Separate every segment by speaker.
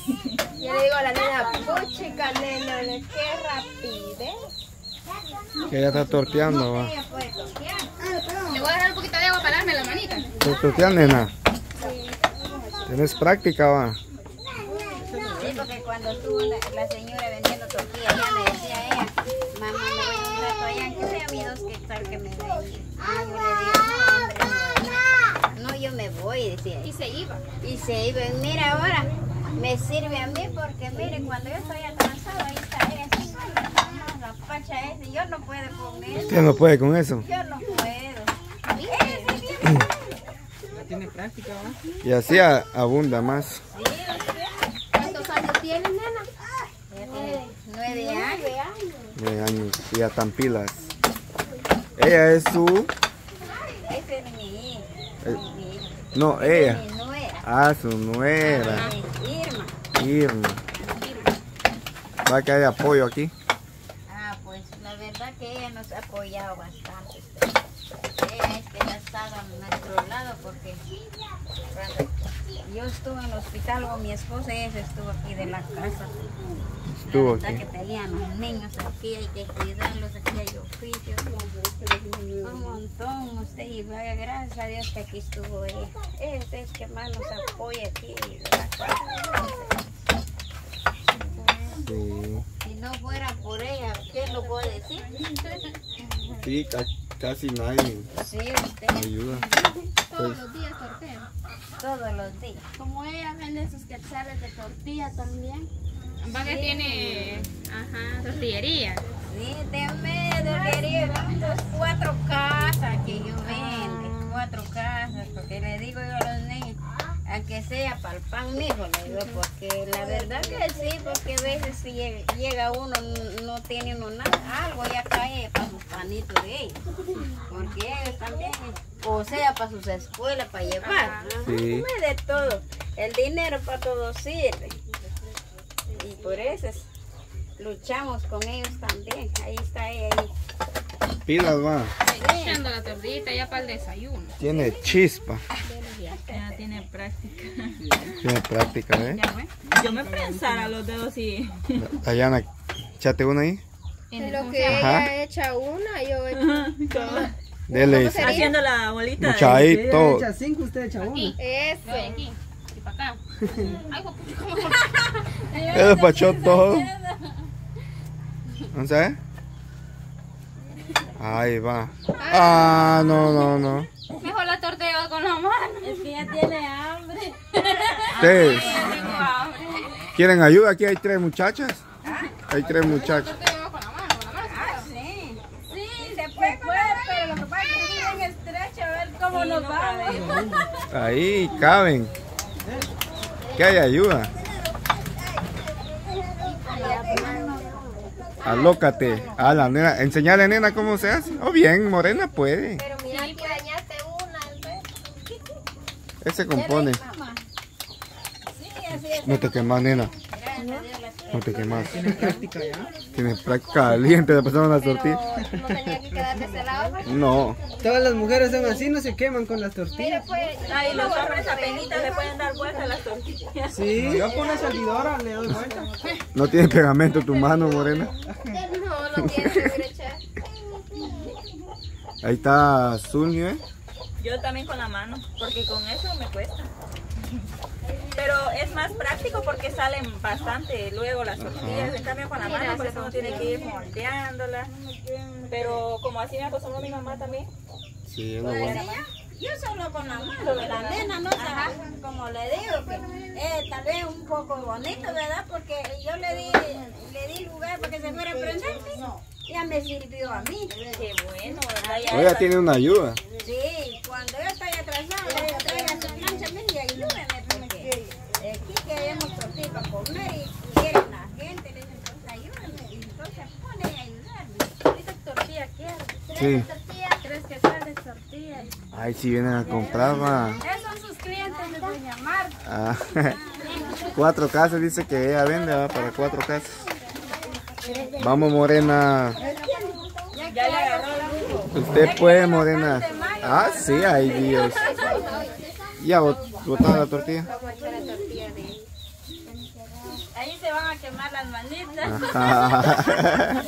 Speaker 1: Yo le digo a la nena, puchica nena, qué rapidez.
Speaker 2: Que ella está torteando, va.
Speaker 1: Ella puede tortear.
Speaker 3: Le voy a dar un poquito de agua para darme la manita.
Speaker 2: ¿Tú torteas, nena? ¿Tienes práctica, va?
Speaker 1: Sí, porque cuando estuvo la señora vendiendo tortillas, ya me decía ella, mamá, me voy un rato allá, que sea mi 2 quetzales que me den. Ah, yo le digo, no, hombre, no, yo me voy, decía ella.
Speaker 3: Y se iba.
Speaker 1: Y se iba, y mira ahora, me sirve a mí porque mire, cuando yo estoy atrasado, ahí está ella, la pacha esa, yo no puedo con eso.
Speaker 2: ¿Usted no puede con eso?
Speaker 1: Yo no puedo.
Speaker 4: Ya tiene práctica, ¿va?
Speaker 2: Y así abunda más.
Speaker 3: ¿Cuántos años tiene, nena?
Speaker 1: Ya tiene 9 años.
Speaker 2: 9 años. Y ya están pilas. Ella es su...
Speaker 1: Ese es mi hijo. Mi hijo.
Speaker 2: No, ella.
Speaker 1: Mi nuera.
Speaker 2: Ah, su nuera.
Speaker 1: Irma.
Speaker 2: Irma. ¿Va que hay apoyo aquí?
Speaker 1: Ah, pues la verdad que ella nos ha apoyado bastante. Ella es que ha estado a nuestro lado porque cuando yo estuve en el hospital con mi esposa, ella estuvo aquí de la casa.
Speaker 2: Estuvo
Speaker 1: La verdad
Speaker 2: aquí.
Speaker 1: que tenían los niños aquí, hay que cuidarlos, aquí hay oficios. Un montón, usted, y vaya, gracias a Dios que aquí estuvo ella. Ella es que más nos apoya aquí de la casa.
Speaker 2: Sí.
Speaker 1: Si no fuera por ella, ¿quién lo puede decir?
Speaker 2: Sí, casi nadie
Speaker 1: Sí, usted,
Speaker 2: ayuda.
Speaker 3: Todos los días torteo.
Speaker 1: todos los días.
Speaker 3: Como ella vende sus quetzales de tortilla también. Va que tiene, ajá, tortillería.
Speaker 1: Sí, déjame dolería, 4 casas que yo vendo, 4 casas, porque le digo yo a los niños, aunque sea para el pan, mijo, le digo, porque la verdad que sí, porque a veces si llega uno, no tiene uno nada, algo ya cae para sus panitos de ellos, porque ellos también, o sea, para sus escuelas, para llevar,
Speaker 2: Sí.
Speaker 1: de todo, el dinero para todo sirve, y por eso luchamos con ellos también, ahí está ella, ahí.
Speaker 2: Pilas, va.
Speaker 3: Echando la tortillita ya para el desayuno.
Speaker 2: Tiene chispa.
Speaker 5: Ya tiene práctica.
Speaker 2: Tiene práctica, ¿eh?
Speaker 3: Ya fue.
Speaker 5: Yo me pensara los dedos y...
Speaker 2: Dayana, échate una ahí.
Speaker 3: En
Speaker 1: Lo que
Speaker 2: Ajá.
Speaker 1: ella echa una, yo echo
Speaker 2: Dele.
Speaker 5: Haciendo la bolita.
Speaker 2: Muchadito.
Speaker 4: Ella echa 5, usted echa 1.
Speaker 3: aquí.
Speaker 1: eso.
Speaker 3: Yo voy aquí. Y para acá. Ay, ¿cómo?
Speaker 2: Él despachó todo. ¿No sabes? Ahí va. Ah, no.
Speaker 3: Mejor la torteo con la mano.
Speaker 5: Es que ya tiene hambre.
Speaker 2: ¿Ustedes
Speaker 3: Tengo hambre.
Speaker 2: quieren ayuda? Aquí hay 3 muchachas. Hay 3 muchachos.
Speaker 3: Torteo con la mano, con la mano.
Speaker 1: Sí, se puede, pero lo que pasa es que es bien estrecho, a ver cómo nos va.
Speaker 2: Ahí caben. Que hay ayuda. Alócate. A la nena. Enseñale, nena, cómo se hace. Oh, bien, Morena puede.
Speaker 1: Pero mira que dañaste una, ¿ves?
Speaker 2: Ese compone.
Speaker 1: Sí, así es.
Speaker 2: No te quemas, nena.
Speaker 1: Gracias a Dios las
Speaker 2: No te quemas.
Speaker 4: Tiene práctica ya.
Speaker 2: Tienes práctica caliente. Le pasaron las
Speaker 1: pero
Speaker 2: tortillas.
Speaker 1: no tenía que quedar de ese lado. Pues.
Speaker 2: No.
Speaker 4: Todas las mujeres son así, no se queman con las
Speaker 1: Mira,
Speaker 4: tortillas.
Speaker 1: pues.
Speaker 5: Ay, los hombres apenitas le pueden dar vuelta a las tortillas.
Speaker 4: Sí, yo con la salidora le doy vuelta.
Speaker 2: No tiene pegamento tu mano, Morena.
Speaker 1: No, no tiene que echar.
Speaker 2: Ahí está Zulio, ¿eh?
Speaker 5: Yo también con la mano, porque con eso me cuesta. Pero es más práctico porque salen bastante luego las tortillas. En cambio con la mano, por eso uno tiene que ir moldeándolas. Pero como así me acostumbró mi mamá también.
Speaker 2: Sí, es lo bueno.
Speaker 1: Yo solo con la mano, la nena no sabe, como le digo, que tal vez un poco bonito, ¿verdad? Porque yo le di lugar para que se fuera a prender, ya me sirvió a mí.
Speaker 5: Qué bueno, ¿verdad? Ya
Speaker 2: Ella tiene una ayuda.
Speaker 1: Sí, cuando yo estoy atrasada, le digo, traiga su plancha, mire, y ayúdeme, porque aquí queremos tortilla para comer y quieren la gente, le dicen, entonces ayúdame, y entonces pone a ayudarme.
Speaker 3: Ahorita tortilla quiero.
Speaker 2: Sí.
Speaker 3: ¿Crees que sale tortilla?
Speaker 2: Ay, si vienen a comprar, va.
Speaker 3: Esos son sus clientes de Doña Marta.
Speaker 2: Ah, 4 casas, dice que ella vende, va, para 4 casas. Vamos, Morena.
Speaker 5: ya le agarró el grupo.
Speaker 2: Usted puede, Morena. Ah, sí, ay, Dios. Ya botaron la tortilla.
Speaker 1: Vamos a echar la tortilla de Ahí se van a quemar las manitas.
Speaker 2: Ajá.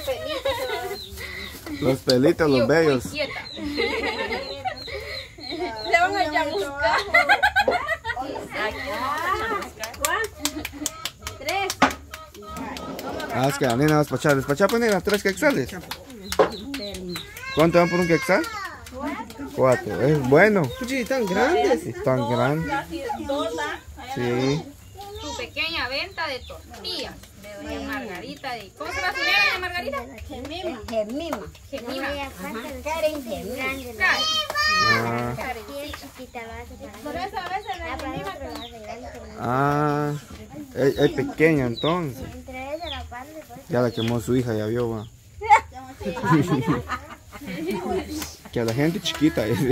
Speaker 2: Los pelitos, los bellos.
Speaker 1: Se van a chamuscar. Tres.
Speaker 2: Ah, es que la nena va a despachar. Despachar, pues nena, 3 quetzales. ¿Cuánto van por un quetzal? 4. Es bueno.
Speaker 4: Puchi, tan grandes.
Speaker 2: Y tan grande.
Speaker 5: Casi 2, ¿ah?
Speaker 2: Sí.
Speaker 3: Su pequeña venta de tortillas de doña Margarita. ¿Cómo se va a subir doña Margarita?
Speaker 1: Gemima.
Speaker 3: Gemima.
Speaker 1: Karen Gemima.
Speaker 2: Ah,
Speaker 1: Por eso a veces la Gemima
Speaker 2: ah, es pequeña entonces. Ya la quemó su hija, ya vio, va. Que a la gente chiquita.
Speaker 1: la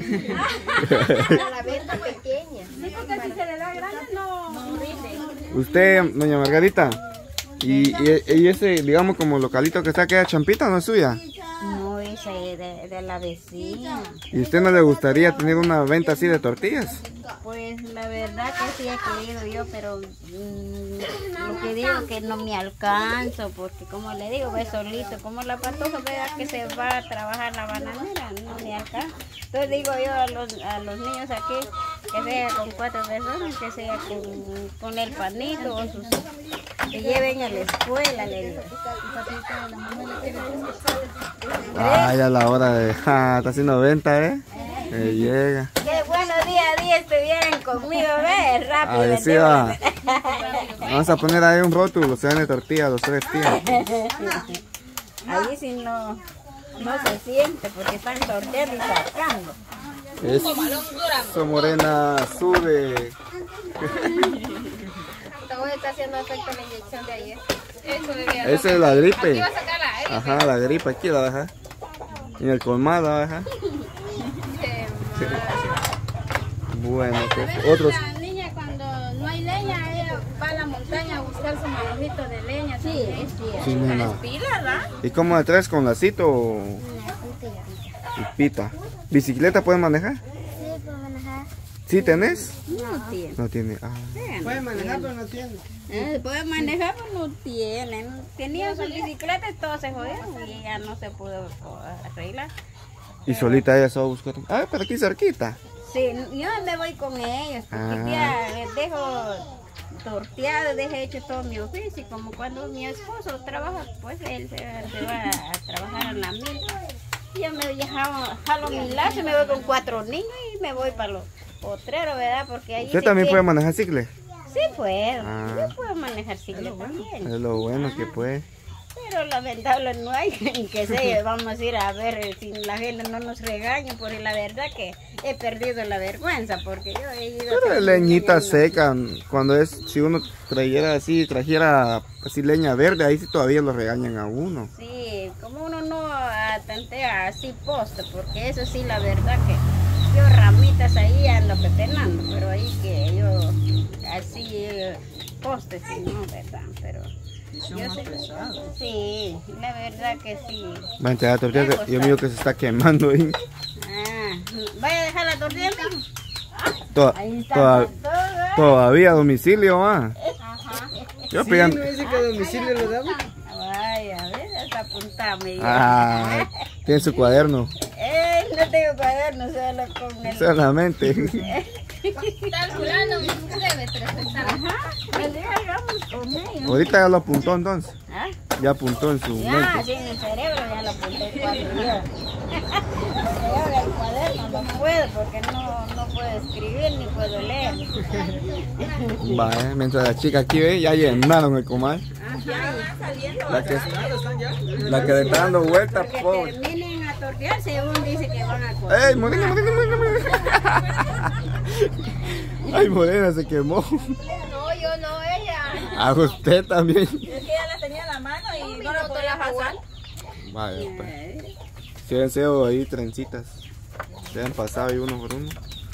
Speaker 1: venta pequeña. Sí, porque si se le da grande no rinde.
Speaker 2: Usted, doña Margarita, y ese, digamos, como localito que está aquí, Champita, ¿no es suya?
Speaker 1: No, esa es de la vecina.
Speaker 2: ¿Y usted no le gustaría tener una venta así de tortillas?
Speaker 1: Pues la verdad que sí he querido yo, pero lo que digo que no me alcanzo, porque como le digo, ve solito, como la patoja vea que se va a trabajar la bananera, no me alcanza. Entonces digo yo a los niños aquí, que sea con 4 personas, que sea con el panito, o que lleven a la escuela, le digo.
Speaker 2: Ah, ya la hora de... está haciendo venta, ¿eh? Llega.
Speaker 1: Qué bueno, día a día estuvieran conmigo, ve, rápido.
Speaker 2: Ahí sí va. Vamos a poner ahí un rótulo, se dan de tortilla, los 3 días.
Speaker 1: Ahí sí no se siente porque están torteando y sacando.
Speaker 2: Eso, morena, sube.
Speaker 3: Todo está haciendo efecto la inyección de ayer. Eso debía.
Speaker 2: Esa es la gripe.
Speaker 3: Aquí va a sacar la gripe.
Speaker 2: Ajá, la gripe aquí la baja. En el colmado la baja. Bueno, pues otros.
Speaker 3: La niña cuando no hay leña, ella va a la montaña a buscar su manojito de leña.
Speaker 1: Sí, es cierto.
Speaker 2: Sí, nena.
Speaker 5: Pilas, ¿ah?
Speaker 2: ¿Y cómo de 3 con lacito y pita? ¿Bicicleta pueden manejar? ¿Sí tenés?
Speaker 1: No tiene.
Speaker 2: No tiene. Ah.
Speaker 4: Puede manejar, pero no tiene.
Speaker 1: Puede manejar, pero no tienen. Tenían sus bicicletas, todos se jodieron y ya no se pudo arreglar.
Speaker 2: Y solita ella se va a buscar. Ah, pero aquí cerquita.
Speaker 1: Sí, yo me voy con ellos, porque ya les dejo torteado, dejé hecho todo mi oficio. Y como cuando mi esposo trabaja, pues él se va a trabajar en la mina. Y yo me jalo mi lazo, me voy con 4 niños y me voy para los potreros, ¿verdad? Porque ahí
Speaker 2: ¿Usted también puede manejar cicle?
Speaker 1: Sí puedo,
Speaker 2: Ah.
Speaker 1: yo puedo manejar ciclo también.
Speaker 2: Es lo bueno que puede.
Speaker 1: Pero lamentable no hay que sé, vamos a ir a ver si la gente no nos regaña, porque la verdad que he perdido la vergüenza, porque yo he ido...
Speaker 2: Pero es leñita seca, cuando es, si uno trajera así leña verde, ahí sí todavía lo regañan a uno.
Speaker 1: Sí, como uno no tantea así poste, porque eso sí la verdad que yo ramitas ahí ando pepenando, pero ahí que yo así poste sí, no, ¿verdad? Pero... Yo sé, sí, la verdad que sí.
Speaker 2: Va a entregar tortilla, yo miro que se está quemando ahí.
Speaker 1: Ah, ¿vaya a dejar la tortilla, mijo? Ahí está todo.
Speaker 2: Todavía a domicilio, va.
Speaker 1: Ajá.
Speaker 2: Yo
Speaker 4: Sí,
Speaker 2: pegando.
Speaker 4: ¿no dice que a domicilio lo damos?
Speaker 1: Vaya, a ver, hasta apuntame.
Speaker 2: Ah, tiene su cuaderno.
Speaker 1: No tengo cuaderno, solo con el...
Speaker 2: Solamente.
Speaker 3: Calculando, debe presentar.
Speaker 1: Ajá, pues ya hagamos con ellos.
Speaker 2: Ahorita ya lo apuntó entonces.
Speaker 1: ¿Ah?
Speaker 2: Ya apuntó en su
Speaker 1: Ya,
Speaker 2: mente.
Speaker 1: sí, en el cerebro ya lo apunté 4 días. Pero ahora el cuaderno no puedo porque no puedo escribir ni puedo leer.
Speaker 2: Va, mientras la chica aquí ve, ya llenaron el comal. La que le está dando vueltas,
Speaker 1: Que
Speaker 2: pobre.
Speaker 1: terminen a tortear según dice que van a comer.
Speaker 2: ¡Ey, morena, morena, morena, morena! Ay, morena, se quemó.
Speaker 3: No, yo no, ella.
Speaker 2: A usted también.
Speaker 5: Es que ella las tenía en la mano y no la podía pasar.
Speaker 2: Vaya, pues. Si han sido ahí trencitas. Se han pasado ahí uno por uno.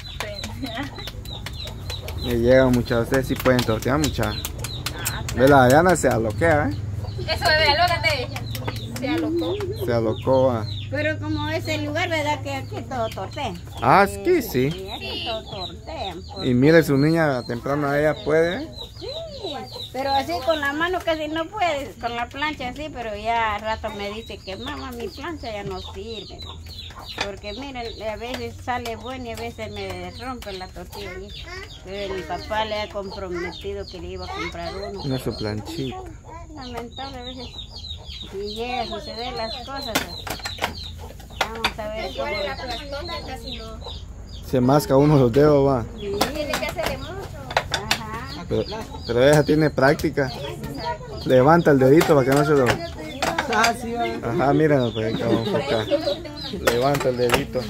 Speaker 2: Y llegan muchas, ustedes sí pueden tortear muchas. Ve la Diana se aloquea,
Speaker 3: Eso, bebé, alócate. Se alocó.
Speaker 2: Se alocó.
Speaker 1: Pero como es el lugar, ¿verdad? Que aquí todo tortea.
Speaker 2: Ah, es que sí.
Speaker 1: Y aquí todo tortean.
Speaker 2: Y mire, su niña temprana, ella puede.
Speaker 1: Sí, Pero así con la mano casi no puedes, con la plancha así, pero ya al rato me dice que mamá, mi plancha ya no sirve. Porque miren, a veces sale buena y a veces me rompe la tortilla. Pero el papá le ha comprometido que le iba a comprar uno.
Speaker 2: Una su planchita.
Speaker 1: Lamentable a veces. Y llega a suceder las cosas. Vamos a ver cómo.
Speaker 3: La plastona casi no.
Speaker 2: Se masca uno los dedos, va.
Speaker 3: Tiene que hacerle mucho.
Speaker 1: Ajá.
Speaker 2: Pero ella tiene práctica. Levanta el dedito para que no se lo...
Speaker 4: Ah, sí, va.
Speaker 2: Ajá, míranos, pues acá, vamos para acá. Levanta el dedito.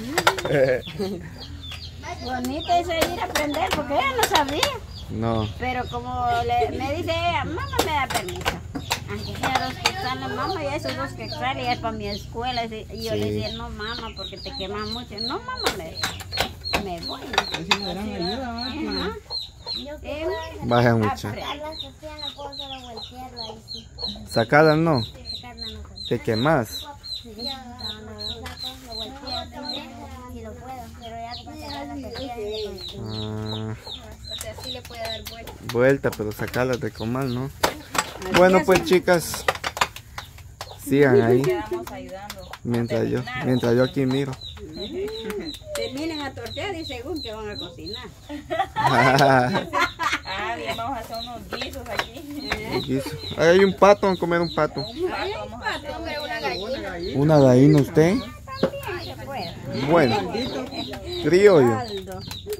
Speaker 1: Bonito eso de ir a aprender, porque ella no sabía.
Speaker 2: No.
Speaker 1: Pero como me dice ella, mamá me da permiso. Aunque sea 2 quetzales, mamá, y esos 2 quetzales ya es para mi escuela. Y yo le decía, no mamá, porque te quemas mucho. No mamá, me voy.
Speaker 4: Es una gran ayuda, va.
Speaker 1: Ajá.
Speaker 2: Baja mucho. Sacarla no. ¿Te quemas?
Speaker 3: O sea, sí le puede dar vuelta.
Speaker 2: Vuelta, pero sacarla de comal, ¿no? Bueno, pues chicas, sigan ahí.
Speaker 5: Quedamos ayudando.
Speaker 2: Mientras yo aquí miro.
Speaker 1: Terminen a tortear y según que van a cocinar.
Speaker 5: Ah, bien, vamos a hacer unos guisos aquí.
Speaker 2: Ahí hay un pato, vamos a comer un pato.
Speaker 5: Vamos a hacer
Speaker 3: Hombre, una gallina.
Speaker 2: ¿Una gallina usted?
Speaker 1: También se puede.
Speaker 2: Bueno, criollo.
Speaker 1: Caldo.